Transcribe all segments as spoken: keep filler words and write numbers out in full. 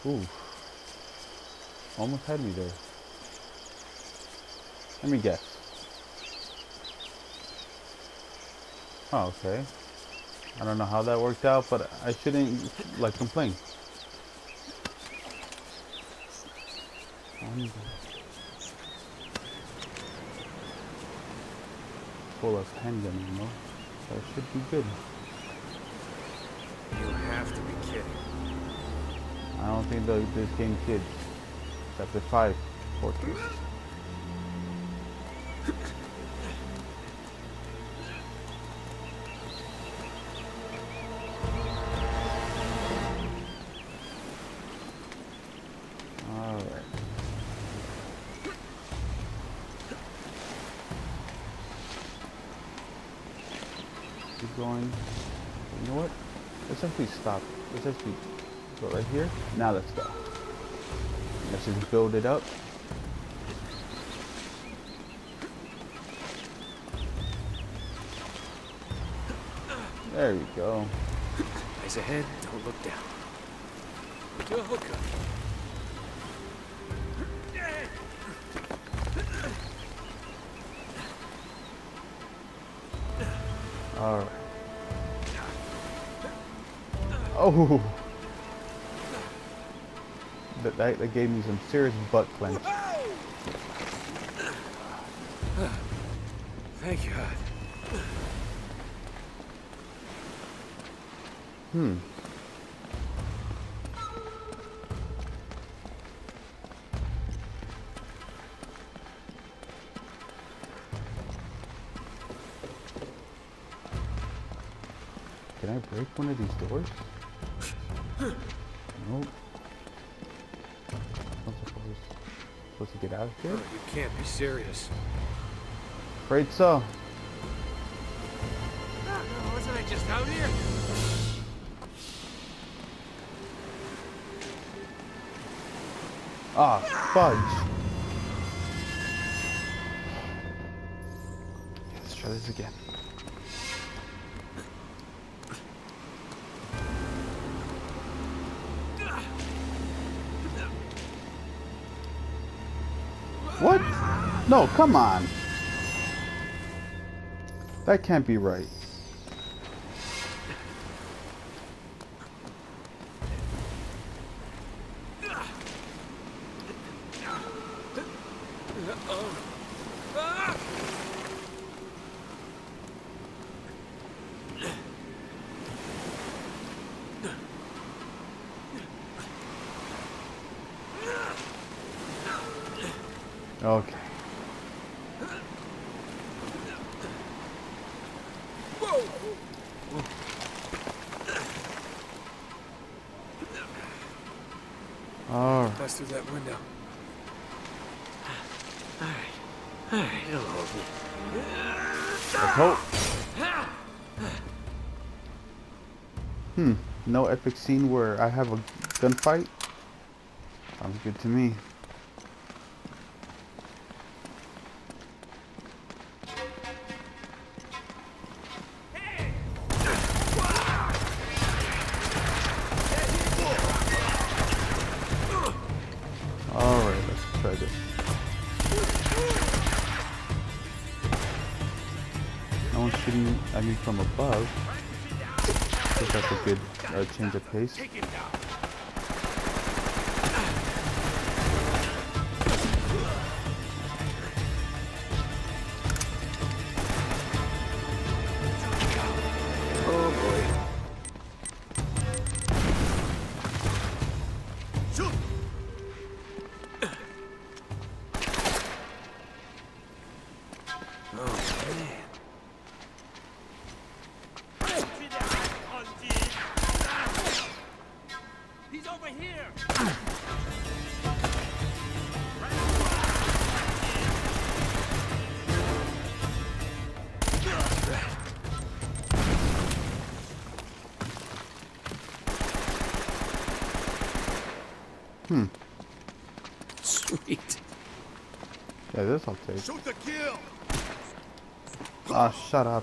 Ooh. Almost had me there. Let me guess. Oh, okay. I don't know how that worked out, but I shouldn't, like, complain. Full of handgun ammo. That should be good. You have to be kidding. I don't think the, this game kids. Chapter five, Fortress. Alright. Keep going. You know what? Let's actually stop. Let's actually go right here. Now let's go. Let's just build it up. There we go. Eyes ahead, don't look down. Put your hook up. Alright. Oh! That, that, that gave me some serious butt clench. Thank God. Hmm. Can I break one of these doors? Nope. I'm supposed, supposed to get out of here? Oh, you can't be serious. Afraid so. Ah, wasn't I just out here? Ah, fudge. Yeah, let's try this again. What? No, come on. That can't be right. Okay. All right. Pass through that window. All right. All right, it'll hold me. Let's hope. Hmm. No epic scene where I have a gunfight? Sounds good to me. Alright, let's try this. No one's shooting at me from above. I think that's a good uh, change of pace. Oh boy. Shoot! Oh man. He's over here. Hmm. Sweet. Yeah, this I'll take. Shoot the kill. Ah, shut up.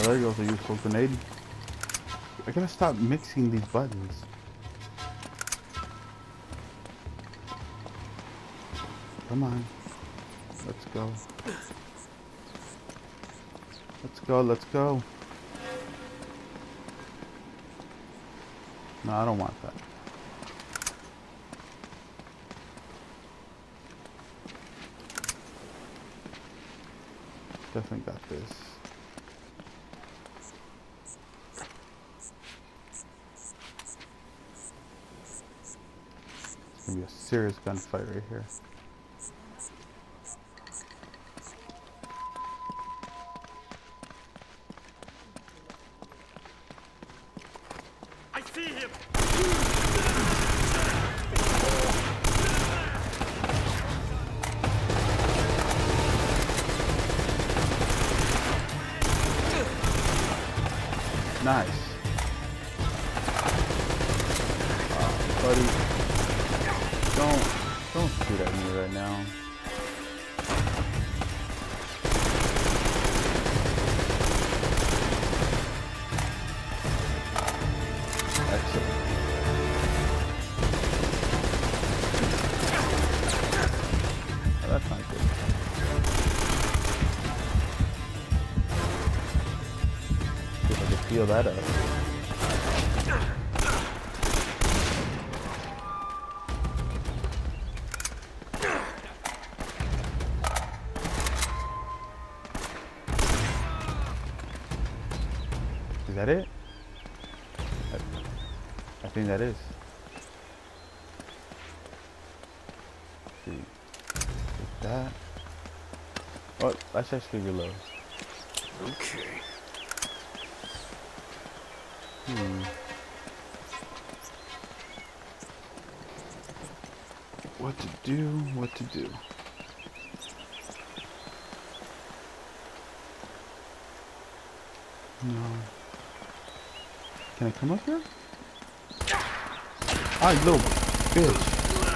there goes a useful grenade. I gotta stop mixing these buttons. Come on. Let's go. Let's go, let's go. No, I don't want that. Definitely got this. It's gonna be a serious gunfight right here. I see him! Nice. Oh, buddy. Don't, don't shoot at me right now. Excellent. Oh, that's not good. See if I can feel that up. Is that it? I, I think that is. Let's see. Is that? Oh, let's actually reload. Okay. Hmm. What to do? What to do? No. Can I come up here? Ah, you little bitch.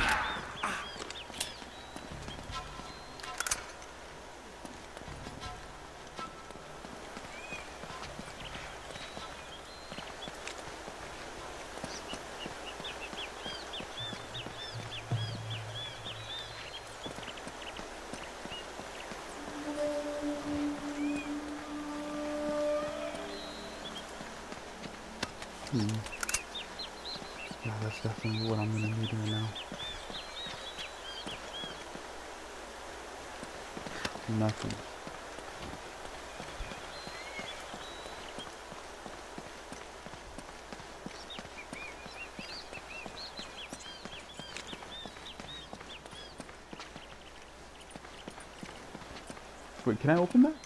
Hmm. Yeah, that's definitely what I'm gonna need right now. Nothing. Wait, can I open that?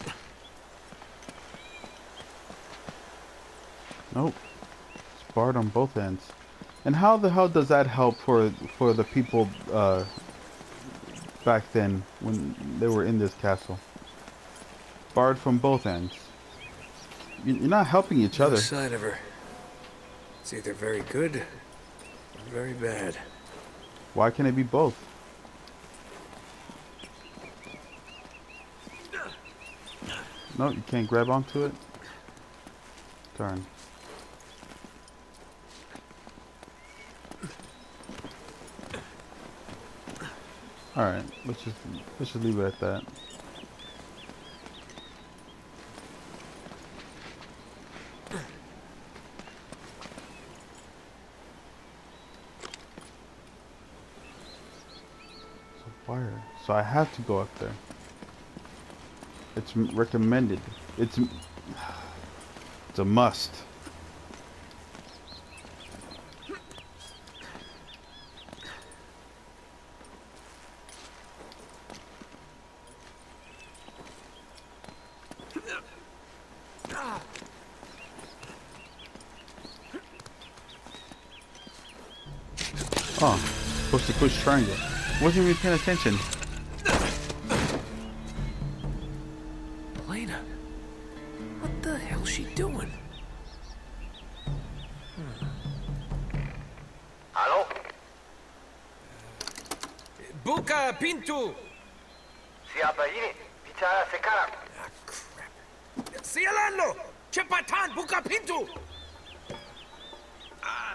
Nope. It's barred on both ends. And how the hell does that help for for the people uh, back then when they were in this castle? Barred from both ends. You- You're not helping each No other. sign of her. It's either very good or very bad. Why can't it be both? No, you can't grab onto it. Darn. All right, let's just let's just leave it at that. So wire. So I have to go up there. It's m- recommended. It's m- it's a must. Oh, supposed to push triangle. Wasn't even paying attention. Elena, what the hell's she doing? Hello? Buka Pintu! Siapa ini? Bicara sekarang. Ah, crap. Sialano! Cepatan, buka pintu! Ah,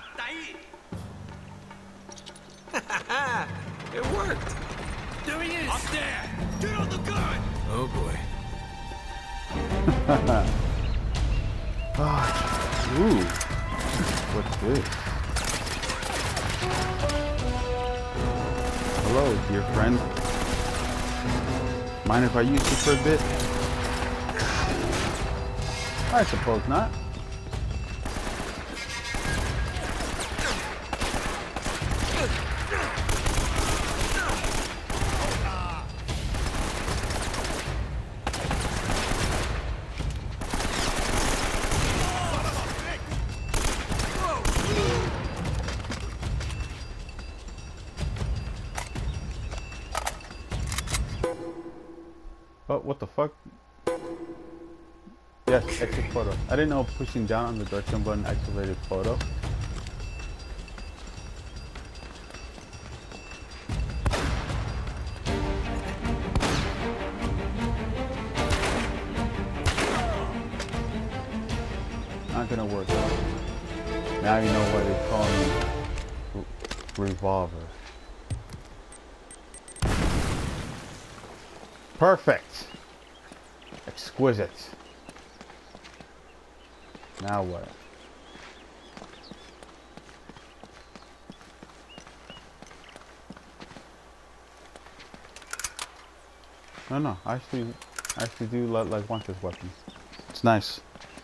tai! It worked! There he is! Up there! Get on the gun! Oh boy. Ah, ooh. What's this? Hello, dear friend. Mind if I use this for a bit? I suppose not. Oh, what the fuck? Yes, exit photo. I didn't know pushing down on the direction button activated photo. Not gonna work. Now you know why they call me revolver. Perfect. Exquisite. Now what? No, no. I actually, I actually do like, like want this weapon. It's nice.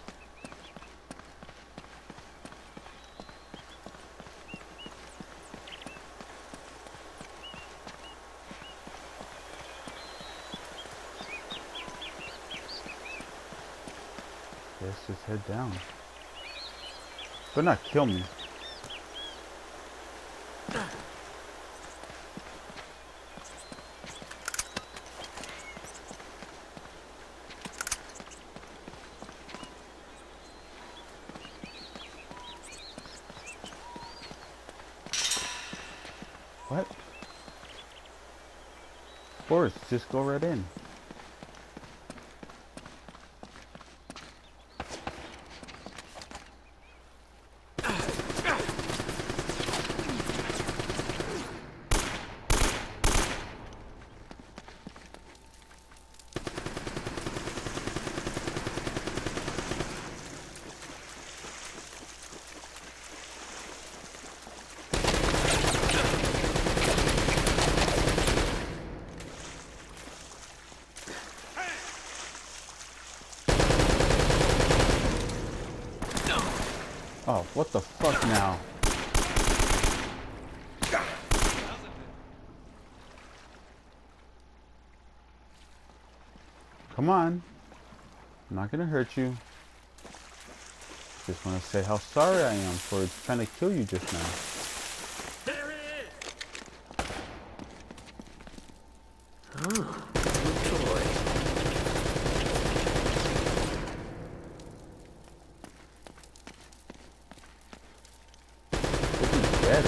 Let's just head down. But not kill me. What? Of course, just go right in. Oh, what the fuck now? Come on. I'm not gonna hurt you. Just want to say how sorry I am for trying to kill you just now. There it is! Oh, good toy. Dead or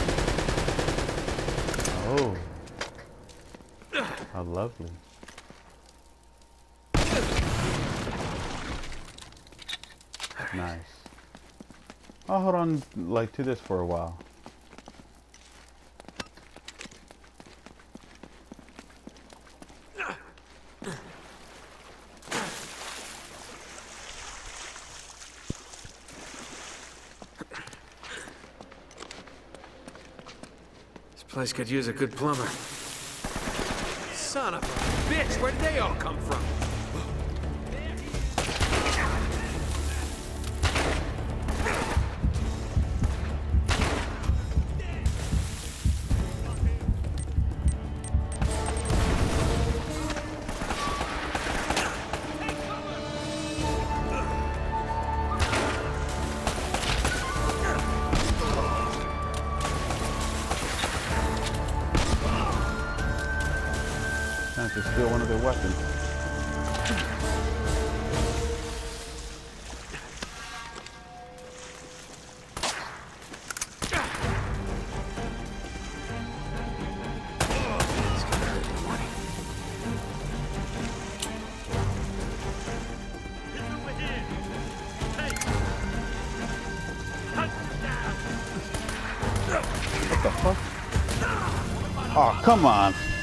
something. Oh. How lovely. Nice. I'll hold on like to this for a while. This place could use a good plumber. Son of a bitch, where did they all come from? Trying to steal one of their weapons. It's gonna hurt in the morning. He's over here! fuck? Oh, come on.